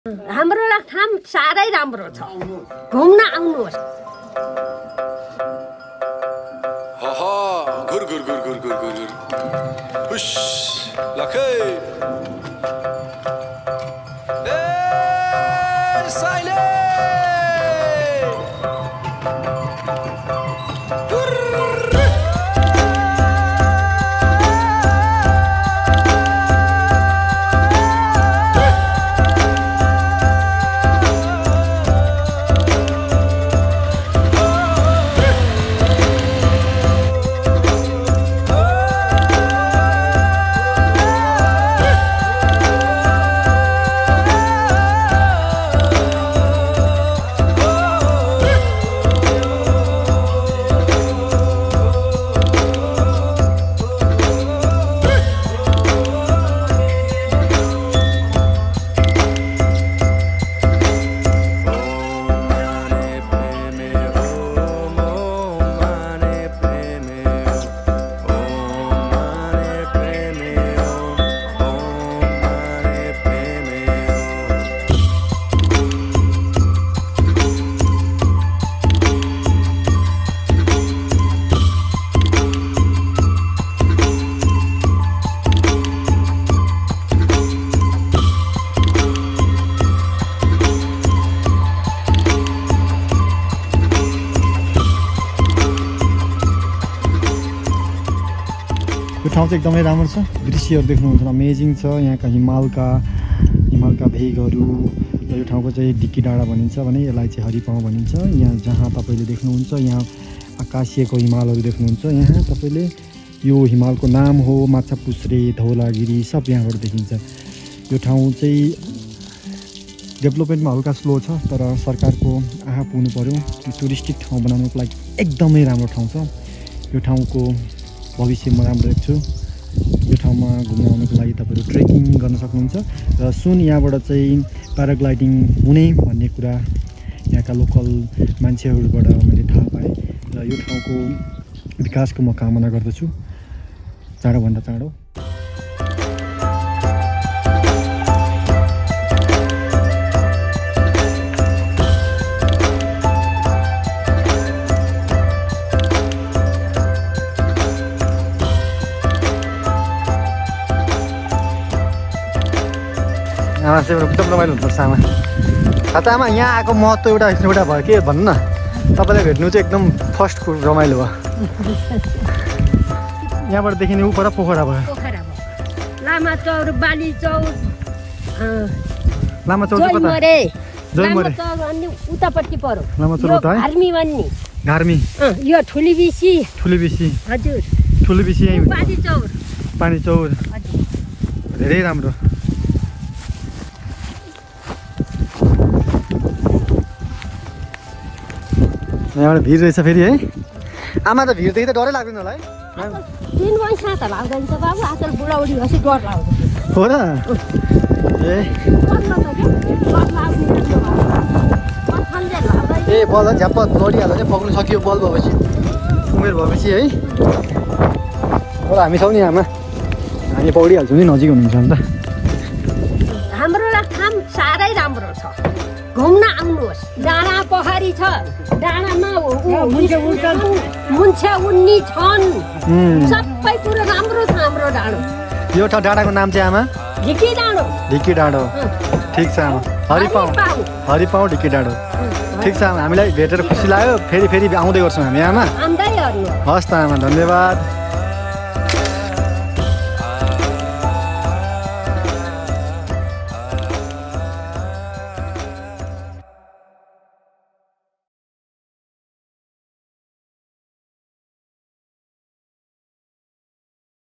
हाम्रो ठाम साह्रै राम्रो छ, घुम्न आउनुहोस्। घुर घुर घुर घुर घुर घुर हुश लखे साइले ठाउँ चाहिँ एकदमै राम्रो छ। दृश्यहरू देख्नुहुन्छ अमेजिङ छ। यहाँका हिमालका भेगहरू र यो ठाउँको चाहिँ डिक्की डाँडा भनिन्छ भने यसलाई चाहिँ हरिपाउँ भनिन्छ। यहाँ जहाँ तपाईँले देख्नुहुन्छ यहाँ आकाशीयको हिमालहरू देख्नुहुन्छ। यहाँ तपाईँले यो हिमालको नाम हो माछापुच्छ्रे, धौलागिरी सब यहाँबाट देखिन्छ। यो ठाउँ चाहिँ डेभलपमेन्टमा हल्का स्लो छ, तर सरकारको आँखा पुग्नु पऱ्यो। टुरिस्टिक ठाउँ बनाउनुको लागि एकदमै राम्रो ठाउँ छ। यो ठाउँको भविष्य म राम्रो देख्छु। यो ठाउँमा घुम्न आउनुको लागि तपाईँहरू ट्रेकिङ गर्न सक्नुहुन्छ र सुन यहाँबाट चाहिँ प्याराग्लाइडिङ हुने भन्ने कुरा यहाँका लोकल मान्छेहरूबाट मैले थाहा पाएँ र यो ठाउँको विकासको म कामना गर्दछु चाँडोभन्दा चाँडो। आमा चाहिँ एकदम रमाइलो हुनुपर्छ। आमा आमा यहाँ आएको महत्त्व एउटा भयो के भन्नु न, तपाईँलाई भेट्नु चाहिँ एकदम फर्स्ट रमाइलो भयो। यहाँबाट देखिने ऊ पर पोखरा भयो, लामा चौर, बाली चौर, लामा चौर उतापट्टि पर्यो। लामा चौर उता है, घार्मी भन्ने घार्मी, यो ठुली बिसी हजुर, ठुली बिसी यही पानी चौर धेरै राम्रो। यहाँबाट भिड रहेछ फेरि है। आमा त भिड देखि त डरै लाग्दैन होला है? 3 वर्ष त लाग्दैन त बाबु, आजकल बुढाबुढी भएपछि डर लाग्छ। हो र? ए बल झ्याप्प लडिहाल्छ चाहिँ पक्नु सकियो बल भएपछि, उमेर भएपछि है। तर हामी छौँ नि आमा, हामी पौडिहाल्छौँ नि, नजिक हुनुहुन्छ भने त। हाम्रो ठाउँ साह्रै राम्रो छ, घुम्न आउनुहोस्। डाँडा पोखरी छ, डाँडामा मुन्छे उन्नी छन्, सबै कुरो राम्रो छ हाम्रो डाँडो। यो डाँडाको नाम चाहिँ आमा ढिकी डाँडो। ढिकी डाँडो, ठिक छ आमा। हरिपाउँ ढिकी डाँडो, ठिक छ आमा। हामीलाई भेटेर खुसी लाग्यो। फेरि आउँदै गर्छौँ हामी आमा। हस् त आमा, धन्यवाद।